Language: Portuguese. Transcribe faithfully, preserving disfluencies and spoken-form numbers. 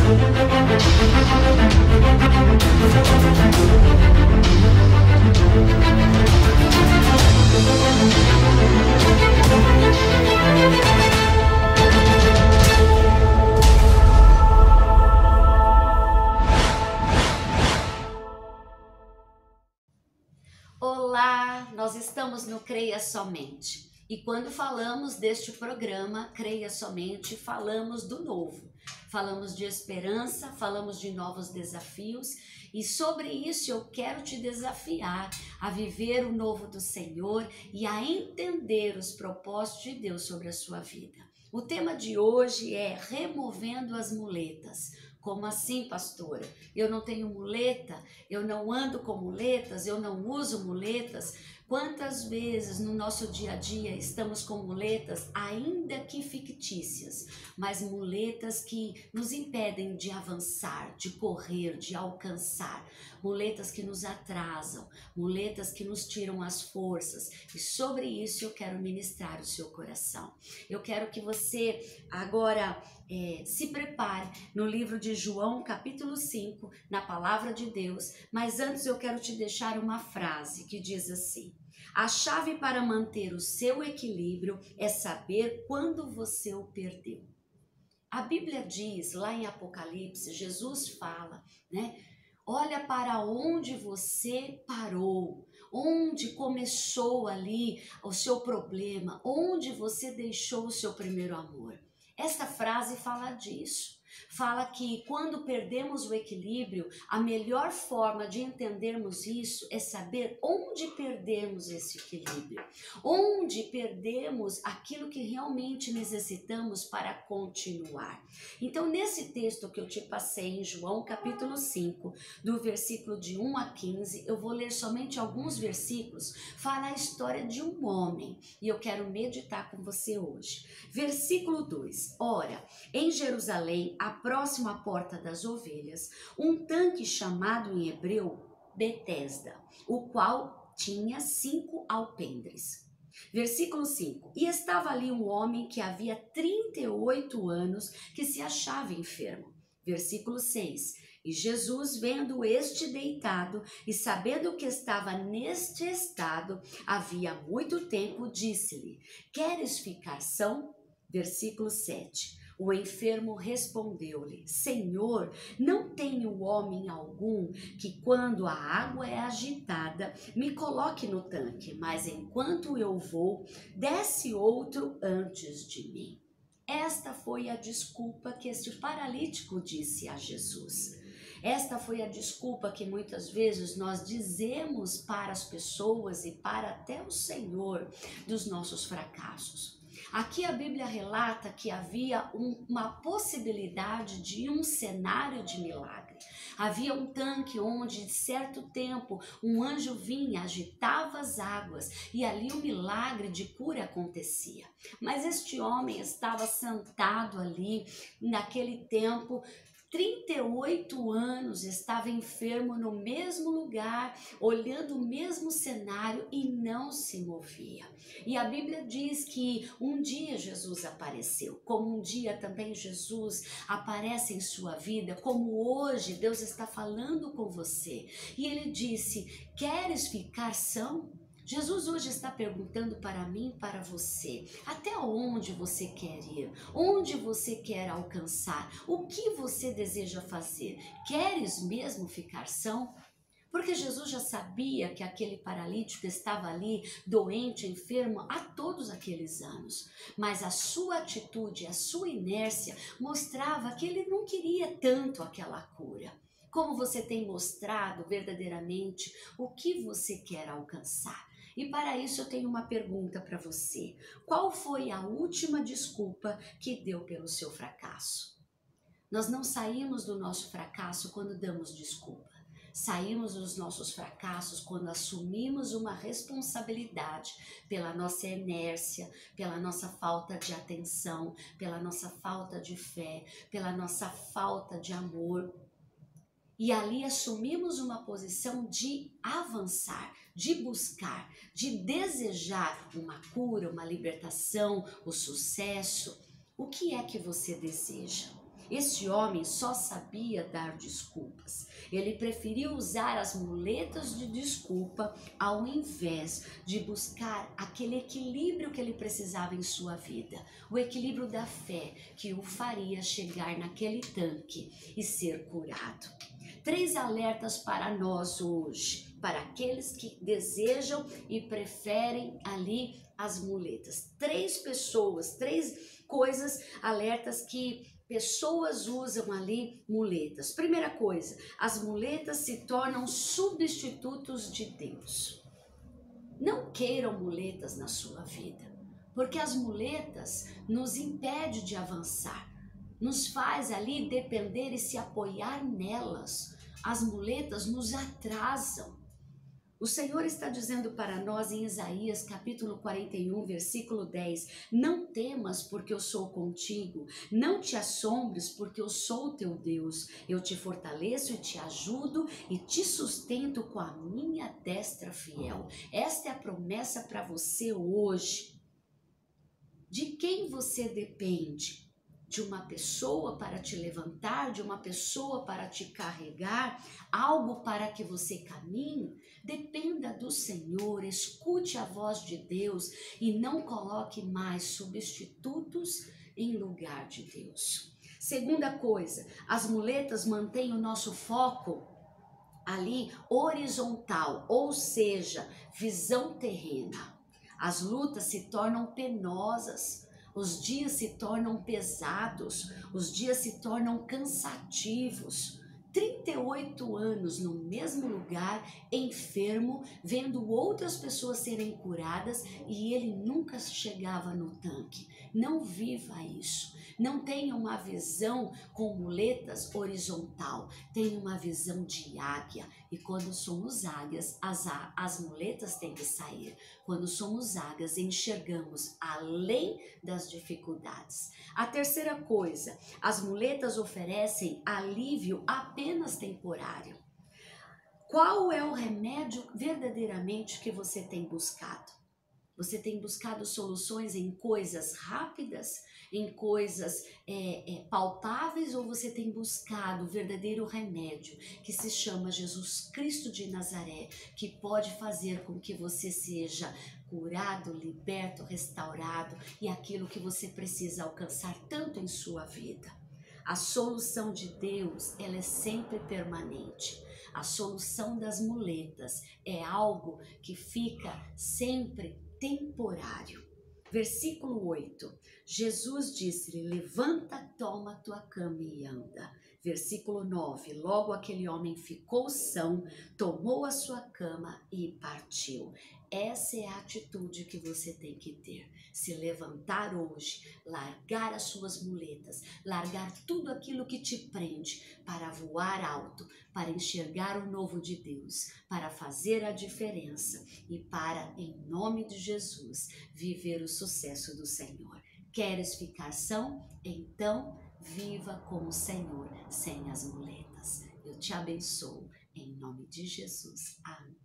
Olá, nós estamos no Creia Somente e quando falamos deste programa Creia Somente, falamos do novo, falamos de esperança, falamos de novos desafios e sobre isso eu quero te desafiar a viver o novo do Senhor e a entender os propósitos de Deus sobre a sua vida. O tema de hoje é removendo as muletas. Como assim, pastora? Eu não tenho muleta, eu não ando com muletas, eu não uso muletas. Quantas vezes no nosso dia a dia estamos com muletas, ainda que fictícias, mas muletas que nos impedem de avançar, de correr, de alcançar, muletas que nos atrasam, muletas que nos tiram as forças. E sobre isso eu quero ministrar o seu coração. Eu quero que você agora é, se prepare no livro de João, capítulo cinco, na palavra de Deus, mas antes eu quero te deixar uma frase que diz assim: a chave para manter o seu equilíbrio é saber quando você o perdeu. A Bíblia diz, lá em Apocalipse, Jesus fala, né? Olha para onde você parou, onde começou ali o seu problema, onde você deixou o seu primeiro amor. Esta frase fala disso. Fala que quando perdemos o equilíbrio, a melhor forma de entendermos isso é saber onde perdemos esse equilíbrio, onde perdemos aquilo que realmente necessitamos para continuar. Então, nesse texto que eu te passei em João capítulo cinco, do versículo de um a quinze, eu vou ler somente alguns versículos, fala a história de um homem e eu quero meditar com você hoje. Versículo dois, ora, em Jerusalém, a próxima porta das ovelhas, um tanque chamado em hebreu Betesda, o qual tinha cinco alpendres. Versículo cinco, e estava ali um homem que havia trinta e oito anos que se achava enfermo. Versículo seis, e Jesus, vendo este deitado e sabendo que estava neste estado havia muito tempo, disse-lhe, queres ficar são? Versículo sete, o enfermo respondeu-lhe, Senhor, não tenho homem algum que quando a água é agitada me coloque no tanque, mas enquanto eu vou, desce outro antes de mim. Esta foi a desculpa que este paralítico disse a Jesus. Esta foi a desculpa que muitas vezes nós dizemos para as pessoas e para até o Senhor dos nossos fracassos. Aqui a Bíblia relata que havia um, uma possibilidade de um cenário de milagre. Havia um tanque onde, de certo tempo, um anjo vinha, agitava as águas e ali o milagre de cura acontecia. Mas este homem estava sentado ali, naquele tempo, trinta e oito anos, estava enfermo no mesmo lugar, olhando o mesmo cenário e não se movia. E a Bíblia diz que um dia Jesus apareceu, como um dia também Jesus aparece em sua vida, como hoje Deus está falando com você. E ele disse, queres ficar são? Jesus hoje está perguntando para mim e para você, até onde você quer ir? Onde você quer alcançar? O que você deseja fazer? Queres mesmo ficar são? Porque Jesus já sabia que aquele paralítico estava ali, doente, enfermo, há todos aqueles anos. Mas a sua atitude, a sua inércia mostrava que ele não queria tanto aquela cura. Como você tem mostrado verdadeiramente o que você quer alcançar? E para isso eu tenho uma pergunta para você. Qual foi a última desculpa que deu pelo seu fracasso? Nós não saímos do nosso fracasso quando damos desculpa. Saímos dos nossos fracassos quando assumimos uma responsabilidade pela nossa inércia, pela nossa falta de atenção, pela nossa falta de fé, pela nossa falta de amor. E ali assumimos uma posição de avançar, de buscar, de desejar uma cura, uma libertação, o sucesso. O que é que você deseja? Este homem só sabia dar desculpas. Ele preferiu usar as muletas de desculpa ao invés de buscar aquele equilíbrio que ele precisava em sua vida. O equilíbrio da fé que o faria chegar naquele tanque e ser curado. Três alertas para nós hoje, para aqueles que desejam e preferem ali as muletas. Três pessoas, três coisas, alertas que pessoas usam ali muletas. Primeira coisa, as muletas se tornam substitutos de Deus. Não queiram muletas na sua vida, porque as muletas nos impedem de avançar, nos faz ali depender e se apoiar nelas. As muletas nos atrasam. O Senhor está dizendo para nós em Isaías capítulo quarenta e um, versículo dez, não temas porque eu sou contigo, não te assombres porque eu sou o teu Deus, eu te fortaleço e te ajudo e te sustento com a minha destra fiel. Esta é a promessa para você hoje. De quem você depende? De uma pessoa para te levantar, de uma pessoa para te carregar, algo para que você caminhe? Dependa do Senhor, escute a voz de Deus e não coloque mais substitutos em lugar de Deus. Segunda coisa, as muletas mantêm o nosso foco ali horizontal, ou seja, visão terrena. As lutas se tornam penosas. Os dias se tornam pesados, os dias se tornam cansativos. trinta e oito anos no mesmo lugar, enfermo, vendo outras pessoas serem curadas e ele nunca chegava no tanque. Não viva isso. Não tenha uma visão com muletas horizontal, tenha uma visão de águia. E quando somos águias, as, as muletas têm que sair. Quando somos águias, enxergamos além das dificuldades. A terceira coisa, as muletas oferecem alívio apenas temporário. Qual é o remédio verdadeiramente que você tem buscado? Você tem buscado soluções em coisas rápidas, em coisas é, é, palpáveis, ou você tem buscado o verdadeiro remédio que se chama Jesus Cristo de Nazaré, que pode fazer com que você seja curado, liberto, restaurado e aquilo que você precisa alcançar tanto em sua vida? A solução de Deus, ela é sempre permanente. A solução das muletas é algo que fica sempre temporário. Versículo oito, Jesus disse-lhe, levanta, toma tua cama e anda. Versículo nove, logo aquele homem ficou são, tomou a sua cama e partiu. Essa é a atitude que você tem que ter. Se levantar hoje, largar as suas muletas, largar tudo aquilo que te prende para voar alto, para enxergar o novo de Deus, para fazer a diferença e para, em nome de Jesus, viver o sucesso do Senhor. Queres ficar são? Então, viva com o Senhor, sem as muletas. Eu te abençoo, em nome de Jesus. Amém.